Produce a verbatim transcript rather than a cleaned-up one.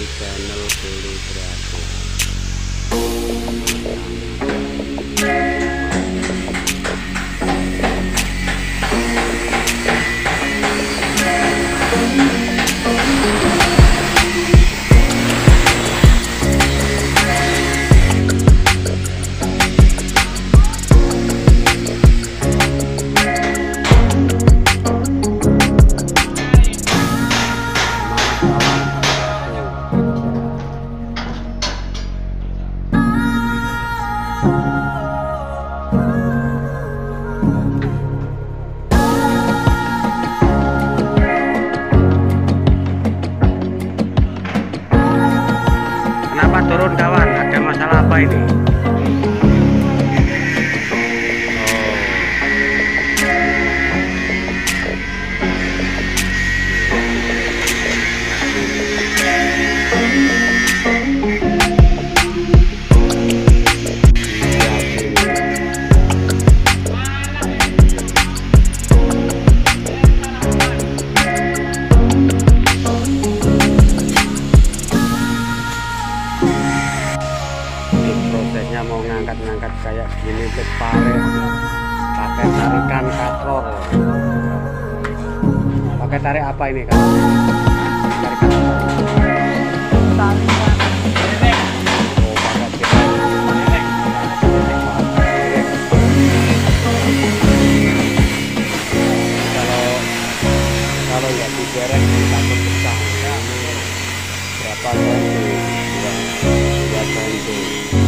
di channel Bulu Kreatif. Kenapa turun kawan? Ada masalah apa ini? Prosesnya mau ngangkat-ngangkat kayak gini ke pare pakai tarikan katrol. Pakai tarik apa ini kan? Tarikan apa? Oh, pakai direk. Kalau kalau nggak diderek takut pecah. Berapa senti? Dua, dua senti.